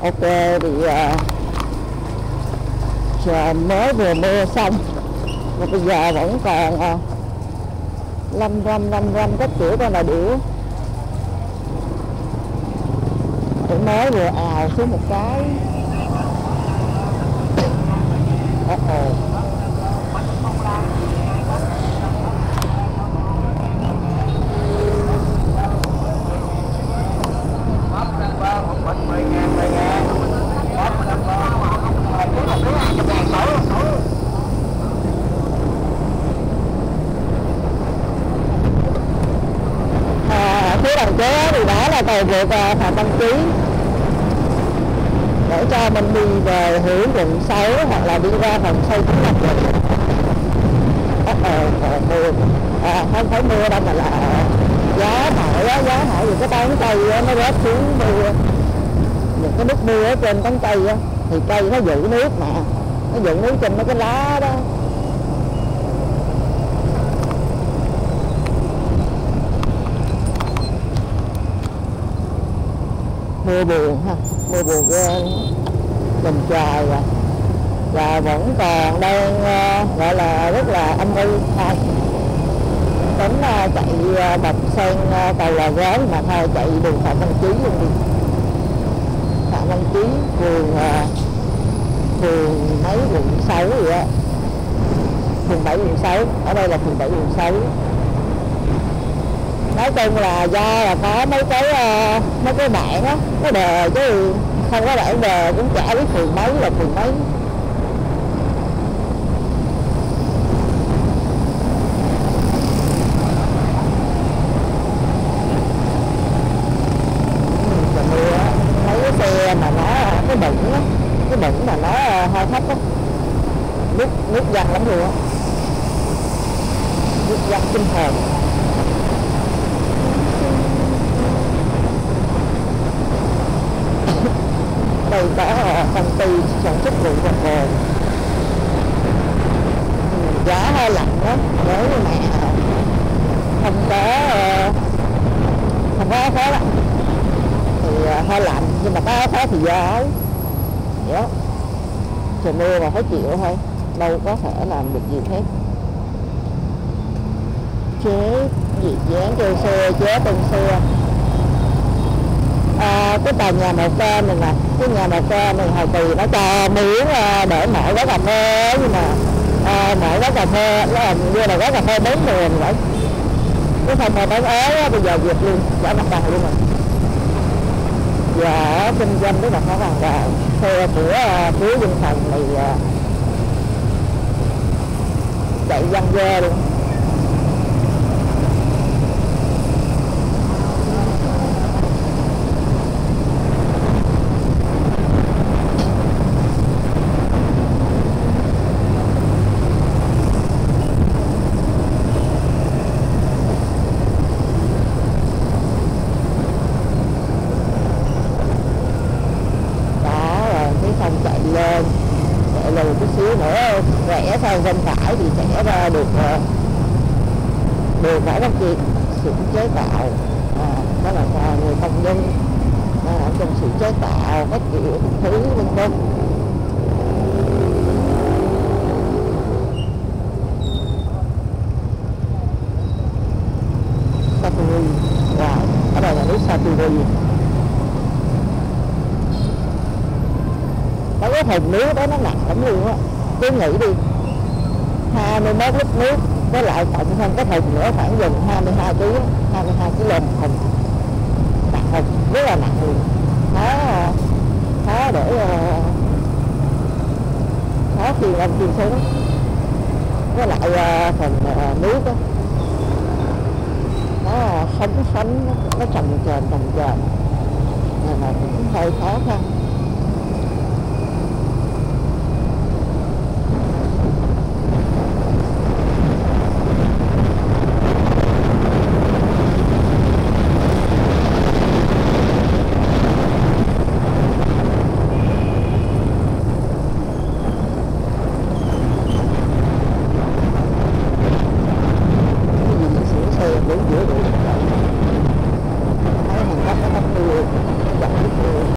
Ok thì trời mới vừa mưa xong và bây giờ vẫn còn lâm râm các kiểu con là điểu. Thì mới vừa ào xuống một cái. Phía đằng kế thì đó là cầu vượt Phạm Văn Chí, để cho mình đi về hướng quận 6 hoặc là đi ra phòng xây chính lập rồi. Mưa không phải mưa đâu mà là gió thổi những cái tán cây nó rớt xuống mưa, những cái nước mưa ở trên tán cây á, thì cây nó giữ nước mà, nó giữ nước trên mấy cái lá đó. Mưa buồn ha, mưa buồn ghê mình trời rồi. Và vẫn còn đang gọi là rất là âm u thôi. Tính chạy bọc sen cầu là gớm mà thôi, chạy đường Phạm Văn Chí luôn đi. Phạm Văn Chí phường mấy quận 6 gì á, phường 7 quận 6, ở đây là phường 7 quận 6. Nói chung là do là có mấy cái bảng á, cái đề chứ không có bảng đề cũng chả biết phường mấy là phường mấy. Mấy cái xe mà nó cái bẩn mà nó hơi thấp á, nước văng lắm luôn á, nước văng kinh hồn. Đây có công ty sản xuất rượu vang hồ. Giá hơi lạnh đó, nếu như mà không có áo pháo lạnh thì hơi lạnh, nhưng mà có áo pháo thì gió đó. Trời mưa mà phải chịu thôi, đâu có thể làm được gì hết. Chế gì dán cho xe, chế tên xe. Cái tòa nhà màu cam này nè, cái nhà màu cam này hồi kỳ nó cho miếng để mở quán cà phê, nhưng mà mở quán cà phê nó làm như là quán cà phê 4 người vậy. Cái phòng mà bán ế bây giờ duyệt luôn, trả mặt bằng luôn rồi. Giờ kinh doanh rất là khó khăn rồi. Xe của phía dân phòng này chạy văng ghê luôn. Rẽ sang bên phải thì sẽ ra được đường Võ Văn Kiệt, xưởng chế tạo. Đó là người công nhân ở trong xưởng chế tạo các kiểu thứ vân vân. Saturi, wow, ở đây là nước Saturi. Cái thùng nước đó nó nặng lắm luôn á. Cứ nghĩ đi, 21 lít nước với lại cộng thêm cái thùng nữa khoảng gần 22 kg, 22 kg một thùng, nặng thùng rất là nặng luôn, khó để khó khi anh chuyên số. Với lại phần nước đó, nó không có phánh, nó trồng trền nên là cũng hơi khó khăn.